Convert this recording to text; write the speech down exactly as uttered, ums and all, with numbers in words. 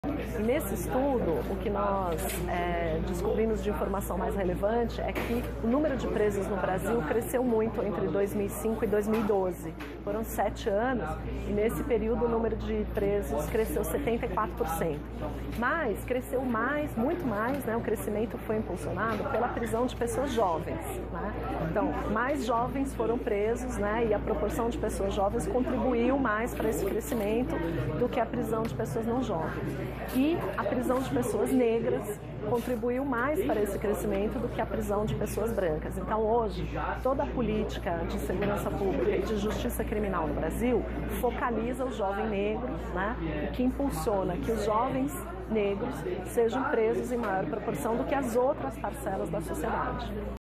E nesse estudo, o que nós é, descobrimos de informação mais relevante é que o número de presos no Brasil cresceu muito entre dois mil e cinco e dois mil e doze. Foram sete anos e nesse período o número de presos cresceu setenta e quatro por cento. Mas cresceu mais, muito mais, né? O crescimento foi impulsionado pela prisão de pessoas jovens, né? Então, mais jovens foram presos, né? E a proporção de pessoas jovens contribuiu mais para esse crescimento do que a prisão de pessoas não jovens. E a prisão de pessoas negras contribuiu mais para esse crescimento do que a prisão de pessoas brancas. Então, hoje, toda a política de segurança pública e de justiça criminal no Brasil focaliza o jovem negro, né, e que impulsiona que os jovens negros sejam presos em maior proporção do que as outras parcelas da sociedade.